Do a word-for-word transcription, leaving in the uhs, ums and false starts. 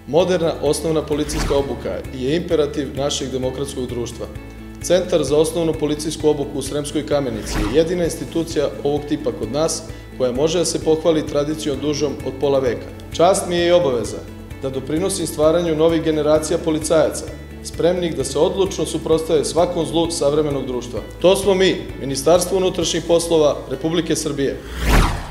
Moderna osnovna policijska obuka je imperativ našeg demokratskog društva. Centar za osnovnu policijsku obuku u Sremskoj Kamenici je jedina institucija ovog tipa kod nas koja može da se pohvali tradicijom dužom od pola veka. Čast mi je i obaveza da doprinosim stvaranju novih generacija policajaca, spremnih da se odlučno suprotstave svakom zlu savremenog društva. To smo mi, Ministarstvo unutrašnjih poslova Republike Srbije.